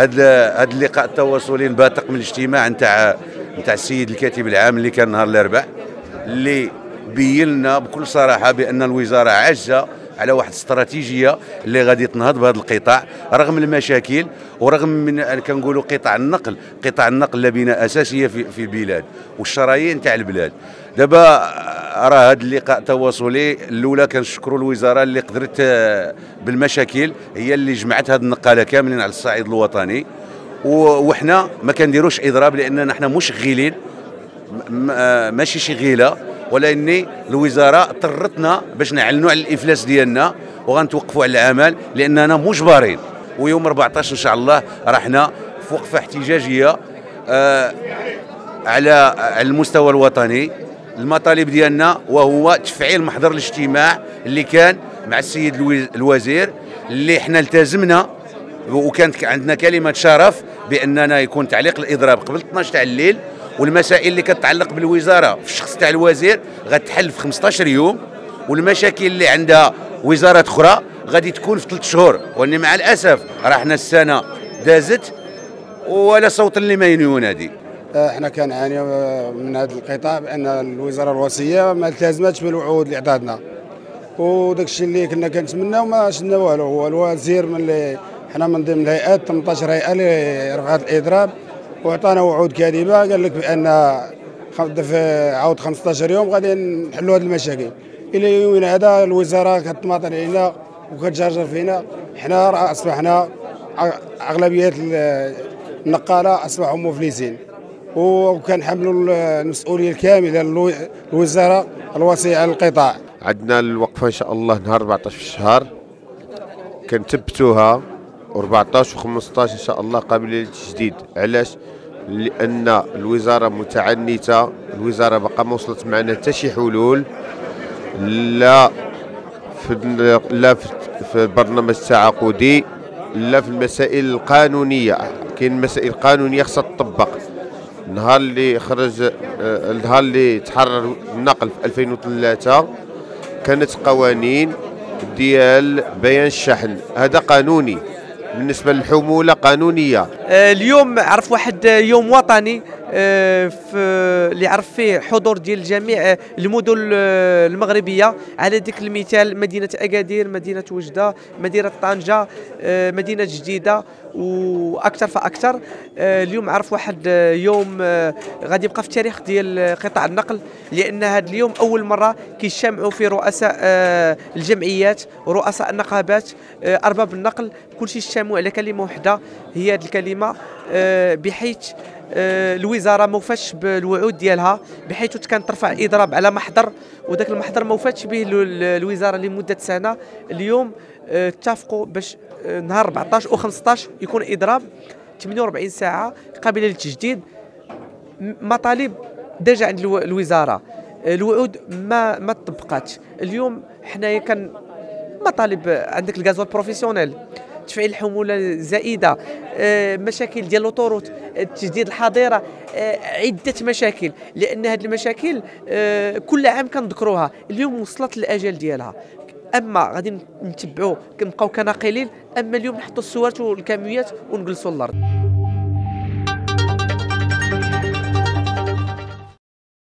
هذا اللقاء التواصلي نباتق من الاجتماع نتاع السيد الكاتب العام اللي كان نهار الاربعاء، اللي بين لنا بكل صراحه بان الوزاره عاجزه على واحد الاستراتيجيه اللي غادي تنهض بهذا القطاع رغم المشاكل ورغم من كنقولوا قطاع النقل لبنه اساسيه في البلاد والشرايين تاع البلاد. دابا راه هذا اللقاء التواصلي الاولى كنشكروا الوزاره اللي قدرت بالمشاكل هي اللي جمعت هذه النقاله كاملين على الصعيد الوطني، وحنا ما كنديروش اضراب لاننا حنا مشغلين ماشي شي غيله، ولاني الوزاره اضطرتنا باش نعلنوا على الافلاس ديالنا وغنتوقفوا على العمل لاننا مجبرين. ويوم 14 ان شاء الله راحنا في وقفه احتجاجيه على المستوى الوطني. المطالب ديالنا وهو تفعيل محضر الاجتماع اللي كان مع السيد الوزير، اللي حنا التزمنا وكانت عندنا كلمه شرف باننا يكون تعليق الاضراب قبل 12 تاع الليل، والمسائل اللي كتتعلق بالوزاره في الشخص تاع الوزير غتحل في 15 يوم، والمشاكل اللي عندها وزارات اخرى غادي تكون في 3 شهور. واني مع الاسف راه حنا السنه دازت ولا صوت لما ينادي. احنا كنعانيو من هذا القطاع بان الوزاره الوصيه ما التزمتش بالوعود اللي عطاتنا، وداك الشيء اللي كنا كنتمناو ما شفنا والو. هو الوزير من اللي حنا من ضمن الهيئات 18 هيئه اللي رفعت الاضراب وعطانا وعود كاذبه، قال لك بان في عود 15 يوم غادي نحلوا هذه المشاكل. الى يومنا هذا الوزاره كتماطل علينا وكتجرجر فينا. حنا اصبحنا اغلبيه النقاله اصبحوا مفلسين، وكنحملوا المسؤوليه الكامله للوزاره الوصيه على القطاع. عندنا الوقفه ان شاء الله نهار 14 في الشهر كنثبتوها، و14 و15 ان شاء الله قابله للتجديد. علاش؟ لان الوزاره متعنته، الوزاره باقا ما وصلت معنا حتى شي حلول، لا في البرنامج التعاقدي لا في المسائل القانونيه. كاين مسائل قانونيه خصها تطبق. النهار اللي تحرر النقل في 2003 كانت قوانين ديال بيان الشحن، هذا قانوني. بالنسبه للحموله قانونيه. اليوم عرف واحد يوم وطني اللي عرف فيه حضور ديال جميع المدن المغربيه. على ذكر المثال مدينه اكادير، مدينه وجده، مدينه طنجه، مدينه جديده واكثر فاكثر. اليوم عرف واحد يوم غادي يبقى في التاريخ ديال قطاع النقل، لان هذا اليوم اول مره كيجتمعوا فيه رؤساء الجمعيات ورؤساء النقابات ارباب النقل، كلشي اجتمعوا على كلمه واحده، هي هذه الكلمه بحيث الوزاره ما وفاتش بالوعود ديالها، بحيث كانت ترفع اضراب على محضر، وذاك المحضر ما وفاتش به الوزاره لمده سنه. اليوم اتفقوا باش نهار 14 و15 يكون اضراب 48 ساعه قابله للتجديد. مطالب دارجه عند الوزاره، الوعود ما طبقاتش. اليوم حنايا كان مطالب عندك الغازول بروفيسيونيل، تفعيل الحموله الزائده، مشاكل ديال لوطوروت، تجديد الحظيره، عده مشاكل، لان هذه المشاكل كل عام كنذكروها. اليوم وصلت الاجل ديالها، اما غادي نتبعوا كنبقاو كناقلين، اما اليوم نحطوا السوارت والكاميات ونجلسوا الارض.